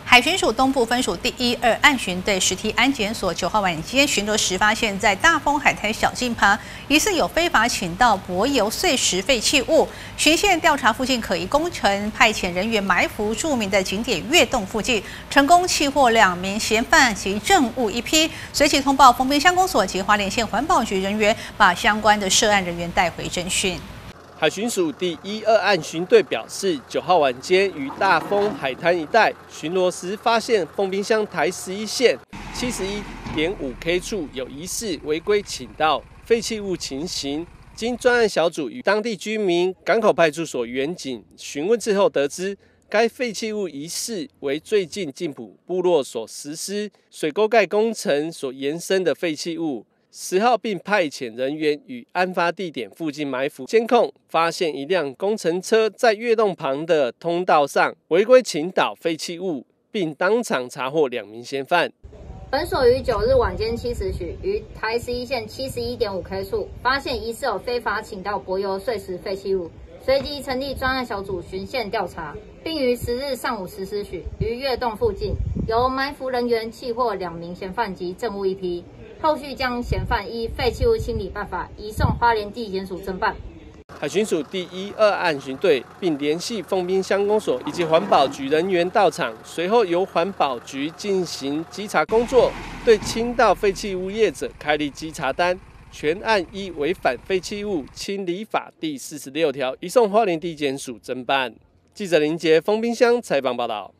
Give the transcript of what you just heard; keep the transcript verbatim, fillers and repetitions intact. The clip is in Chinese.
海巡署东部分署第一二岸巡队实体安检所九号晚间巡逻时，发现，在大丰海滩小径旁，疑似有非法倾倒柏油碎石废弃物。巡线调查附近可疑工程，派遣人员埋伏著名的景点月洞附近，成功缉获两名嫌犯及证物一批。随即通报丰滨乡公所及花莲县环保局人员，把相关的涉案人员带回侦讯。 海巡署第一二岸巡队表示，九号晚间于大丰海滩一带巡逻时，发现丰滨乡台十一线七十一点五 K 处有疑似违规倾倒废弃物情形。经专案小组与当地居民、港口派出所员警询问之后，得知该废弃物疑似为最近进埔部落所实施水沟盖工程所延伸的废弃物。 十号，并派遣人员与案发地点附近埋伏监控，发现一辆工程车在月洞旁的通道上违规倾倒废弃物，并当场查获两名嫌犯。 本所于九日晚间七时许，于台十一线七十一点五 K 处发现疑似有非法倾倒柏油碎石废弃物，随即成立专案小组巡线调查，并于十日上午十时许于月洞附近由埋伏人员缉获两名嫌犯及证物一批。 后续将嫌犯依废弃物清理办法移送花莲地检署侦办。 海巡署第一二岸巡队并联系丰滨乡公所以及环保局人员到场，随后由环保局进行稽查工作，对倾倒废弃物业者开立稽查单，全案依违反废弃物清理法第四十六条移送花莲地检署侦办。记者林杰丰滨乡采访报道。